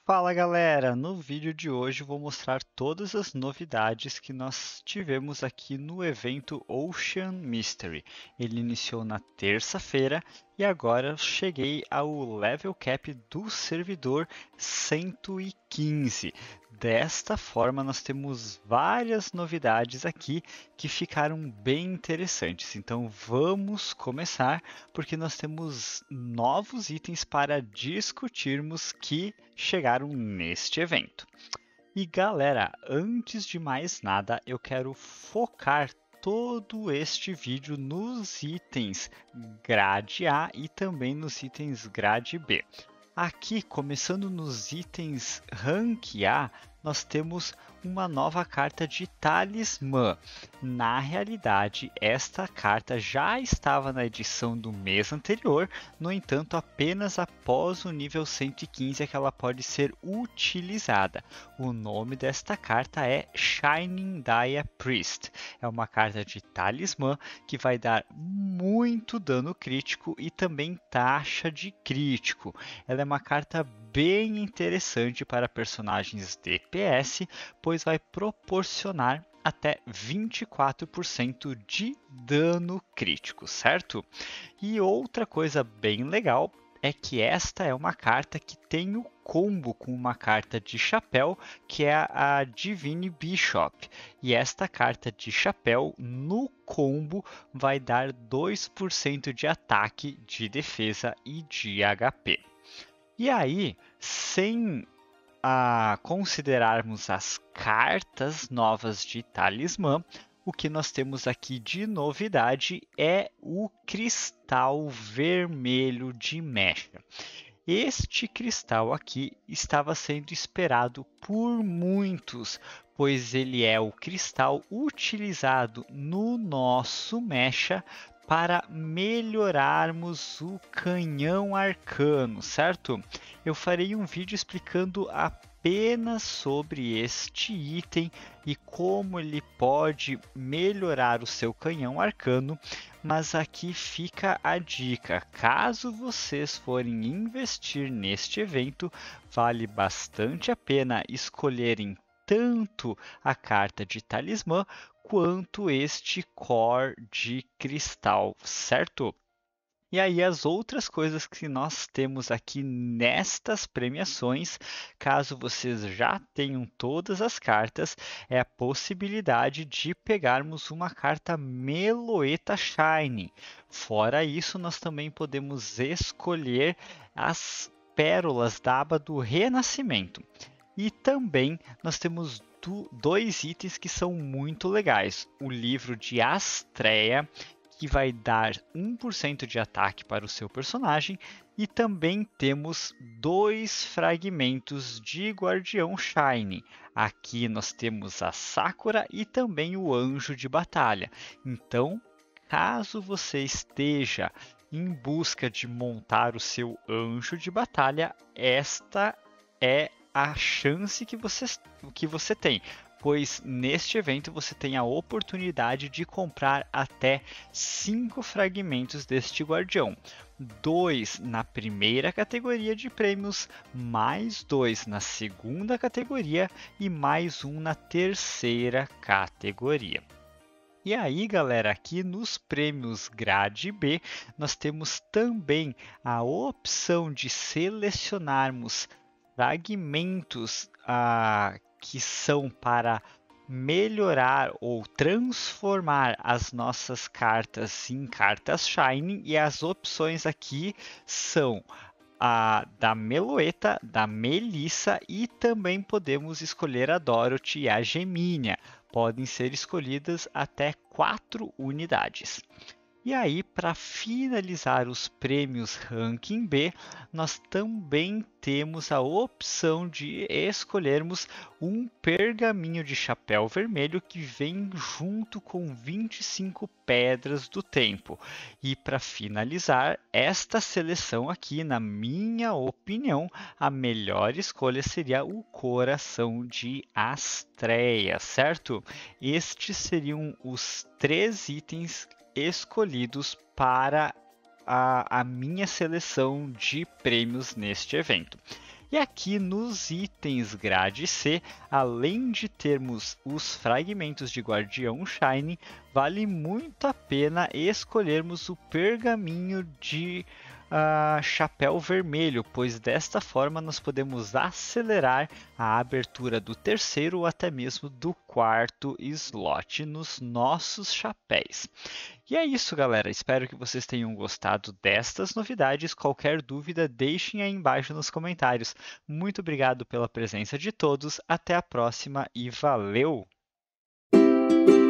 Fala galera! No vídeo de hoje eu vou mostrar todas as novidades que nós tivemos aqui no evento Ocean Mystery. Ele iniciou na terça-feira e agora eu cheguei ao level cap do servidor 115. Desta forma, nós temos várias novidades aqui que ficaram bem interessantes. Então vamos começar, porque nós temos novos itens para discutirmos que chegaram neste evento. E galera, antes de mais nada, eu quero focar todo este vídeo nos itens grade A e também nos itens grade B. Aqui, começando nos itens Rank A, nós temos uma nova carta de talismã. Na realidade, esta carta já estava na edição do mês anterior, no entanto, apenas após o nível 115 é que ela pode ser utilizada. O nome desta carta é Shining Dia Priest. É uma carta de talismã que vai dar muito dano crítico e também taxa de crítico. Ela é uma carta bem interessante para personagens DPS, pois vai proporcionar até 24% de dano crítico, certo? E outra coisa bem legal é que esta é uma carta que tem o combo com uma carta de chapéu, que é a Divine Bishop. E esta carta de chapéu no combo vai dar 2% de ataque, de defesa e de HP. E aí, sem considerarmos as cartas novas de talismã, o que nós temos aqui de novidade é o cristal vermelho de mecha. Este cristal aqui estava sendo esperado por muitos, pois ele é o cristal utilizado no nosso mecha para melhorarmos o canhão arcano, certo? Eu farei um vídeo explicando apenas sobre este item e como ele pode melhorar o seu canhão arcano, mas aqui fica a dica: caso vocês forem investir neste evento, vale bastante a pena escolherem tanto a carta de talismã quanto este core de cristal, certo? E aí as outras coisas que nós temos aqui nestas premiações, caso vocês já tenham todas as cartas, é a possibilidade de pegarmos uma carta Meloetta Shine. Fora isso, nós também podemos escolher as pérolas da aba do Renascimento. E também nós temos dois itens que são muito legais: o livro de Astrea, que vai dar 1% de ataque para o seu personagem, e também temos dois fragmentos de Guardião Shine. Aqui nós temos a Sakura e também o Anjo de Batalha. Então, caso você esteja em busca de montar o seu Anjo de Batalha, esta é a chance que você tem, pois neste evento você tem a oportunidade de comprar até 5 fragmentos deste guardião. 2 na primeira categoria de prêmios, mais 2 na segunda categoria e mais um na terceira categoria. E aí, galera, aqui nos prêmios grade B, nós temos também a opção de selecionarmos fragmentos que são para melhorar ou transformar as nossas cartas em cartas Shining, e as opções aqui são a da Meloetta, da Melissa, e também podemos escolher a Dorothy e a Gemínia. Podem ser escolhidas até 4 unidades. E aí, para finalizar os prêmios Ranking B, nós também temos a opção de escolhermos um pergaminho de chapéu vermelho que vem junto com 25 pedras do tempo. E para finalizar esta seleção aqui, na minha opinião, a melhor escolha seria o coração de Astrea, certo? Estes seriam os 3 itens escolhidos para a minha seleção de prêmios neste evento. E aqui nos itens grade C, além de termos os fragmentos de Guardião Shine, vale muito a pena escolhermos o pergaminho de Chapéu Vermelho, pois desta forma nós podemos acelerar a abertura do terceiro ou até mesmo do quarto slot nos nossos chapéus. E é isso, galera. Espero que vocês tenham gostado destas novidades. Qualquer dúvida, deixem aí embaixo nos comentários. Muito obrigado pela presença de todos. Até a próxima e valeu!